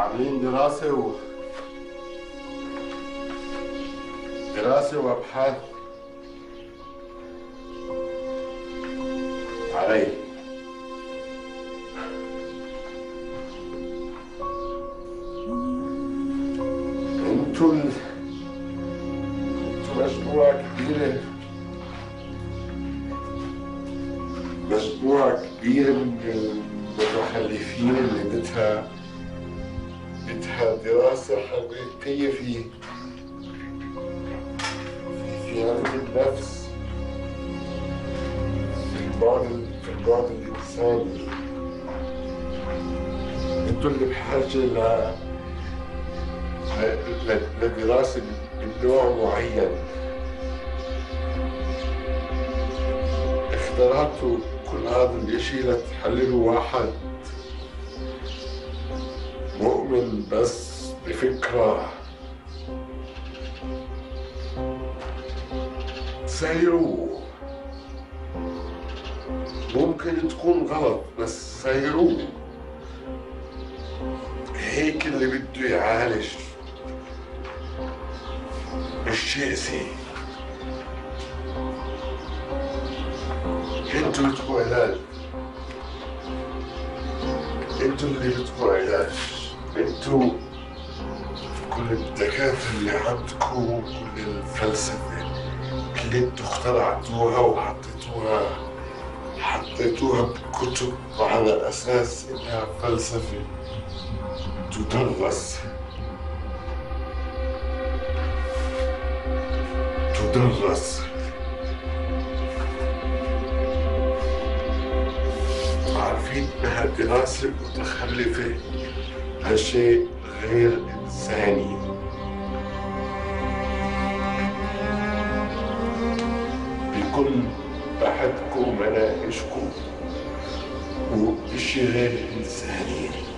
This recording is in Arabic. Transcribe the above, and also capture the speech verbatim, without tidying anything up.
عاملين دراسة و دراسة وأبحاث علي. انتوا ال... انتوا مجموعة كبيرة مجموعة كبيرة من المتخلفين اللي بدها بدها دراسة حقيقية في في علم النفس، في البعد في البعد الإنساني. انتوا اللي بحاجة ل لدراسة من نوع معين. اخترعتوا كل هذا الاشي لتحللوا واحد مؤمن بس بفكرة. سيروه، ممكن تكون غلط بس سيروه. هيك اللي بده يعالج مش يأذي. انتوا بدكوا علاج، انتوا اللي بدكوا علاج. انتوا كل الدكاترة اللي عندكم، كل الفلسفة اللي انتوا اخترعتوها وحطيتوها حطيتوها بكتب على أساس إنها فلسفة تدرس تدرس عارفين إنها دراسة متخلفة، هالشيء غير إنساني. بكل بحثكم ومناقشكم وإشي غير إنساني.